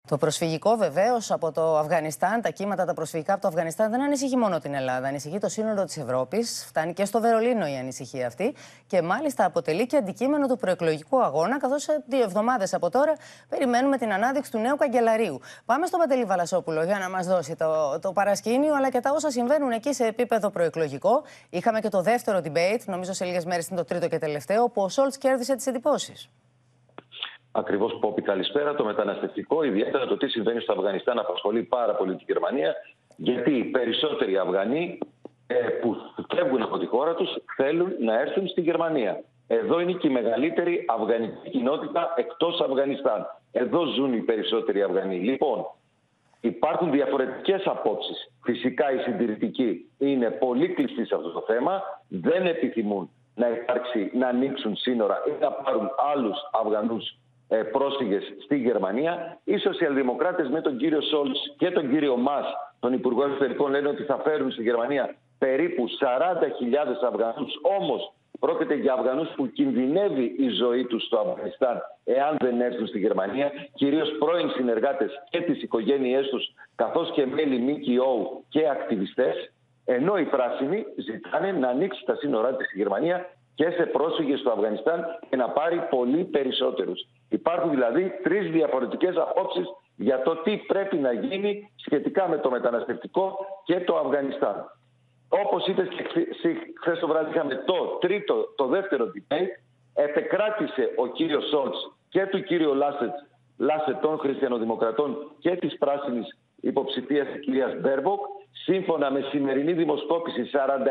Το προσφυγικό βεβαίως από το Αφγανιστάν, τα κύματα τα προσφυγικά από το Αφγανιστάν δεν ανησυχεί μόνο την Ελλάδα. Ανησυχεί το σύνολο της Ευρώπης. Φτάνει και στο Βερολίνο η ανησυχία αυτή. Και μάλιστα αποτελεί και αντικείμενο του προεκλογικού αγώνα, καθώς σε 2 εβδομάδες από τώρα περιμένουμε την ανάδειξη του νέου καγκελαρίου. Πάμε στον Παντελή Βαλασόπουλο για να μας δώσει το παρασκήνιο αλλά και τα όσα συμβαίνουν εκεί σε επίπεδο προεκλογικό. Είχαμε και το δεύτερο debate, νομίζω σε λίγες μέρες είναι το τρίτο και τελευταίο, όπου ο Σόλτς κέρδισε τις εντυπώσεις. Ακριβώς, Πόπη, καλησπέρα. Το μεταναστευτικό, ιδιαίτερα το τι συμβαίνει στο Αφγανιστάν, απασχολεί πάρα πολύ την Γερμανία, γιατί οι περισσότεροι Αφγανοί που φεύγουν από τη χώρα τους θέλουν να έρθουν στη Γερμανία. Εδώ είναι και η μεγαλύτερη αφγανική κοινότητα εκτός Αφγανιστάν. Εδώ ζουν οι περισσότεροι Αφγανοί. Λοιπόν, υπάρχουν διαφορετικές απόψεις. Φυσικά οι συντηρητικοί είναι πολύ κλειστοί σε αυτό το θέμα, δεν επιθυμούν να ανοίξουν σύνορα ή να πάρουν άλλους Αφγανούς πρόσφυγες στη Γερμανία. Οι σοσιαλδημοκράτες με τον κύριο Σόλτς και τον κύριο Μας, τον Υπουργό Εξωτερικών, λένε ότι θα φέρουν στη Γερμανία περίπου 40.000 Αφγανούς. Όμως πρόκειται για Αφγανούς που κινδυνεύει η ζωή τους στο Αφγανιστάν εάν δεν έρθουν στη Γερμανία, κυρίως πρώην συνεργάτες και τις οικογένειές τους, καθώς και μέλη ΜΚΟ και ακτιβιστές, ενώ οι πράσινοι ζητάνε να ανοίξει τα σύνορά της στη Γερμανία και σε πρόσφυγες στο Αφγανιστάν και να πάρει πολύ περισσότερους. Υπάρχουν δηλαδή 3 διαφορετικές απόψεις για το τι πρέπει να γίνει σχετικά με το μεταναστευτικό και το Αφγανιστάν. Όπως είπες και χθες το βράδυ είχαμε το δεύτερο debate, επεκράτησε ο κύριος Σόλτς και του κύριου Λάσετ των Χριστιανοδημοκρατών και της πράσινης υποψηφίας της κυρίας Μπέρμποκ. Σύμφωνα με σημερινή δημοσκόπηση,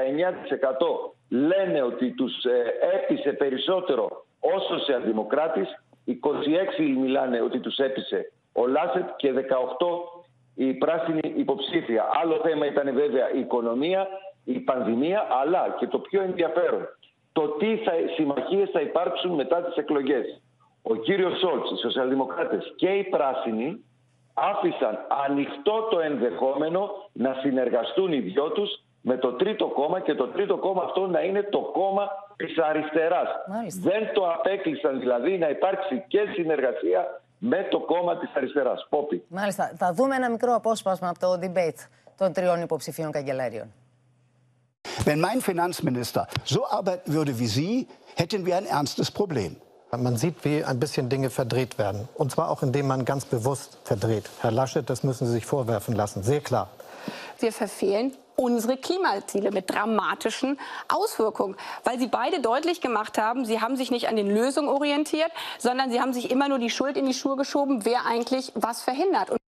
49% λένε ότι τους έπεισε περισσότερο ο σοσιαλδημοκράτης, 26% μιλάνε ότι τους έπεισε ο Λάσετ και 18% η πράσινη υποψήφια. Άλλο θέμα ήταν βέβαια η οικονομία, η πανδημία, αλλά και το πιο ενδιαφέρον, το τι συμμαχίες θα υπάρξουν μετά τις εκλογές. Ο κύριος Σόλτς, οι σοσιαλδημοκράτες και οι πράσινοι άφησαν ανοιχτό το ενδεχόμενο να συνεργαστούν οι δυο τους με το τρίτο κόμμα και το τρίτο κόμμα αυτό να είναι το κόμμα της αριστεράς. Μάλιστα. Δεν το απέκλεισαν δηλαδή να υπάρξει και συνεργασία με το κόμμα της αριστεράς. Πόπη. Μάλιστα. Θα δούμε ένα μικρό απόσπασμα από το debate των 3 υποψηφίων καγκελάριων. Wenn mein Finanzminister so arbeiten würde wie Sie, hätten wir ein ernstes Problem. Man sieht, wie ein bisschen Dinge verdreht werden. Und zwar auch, indem man ganz bewusst verdreht. Herr Laschet, das müssen Sie sich vorwerfen lassen. Sehr klar. Wir verfehlen unsere Klimaziele mit dramatischen Auswirkungen, weil Sie beide deutlich gemacht haben, Sie haben sich nicht an den Lösungen orientiert, sondern Sie haben sich immer nur die Schuld in die Schuhe geschoben, wer eigentlich was verhindert.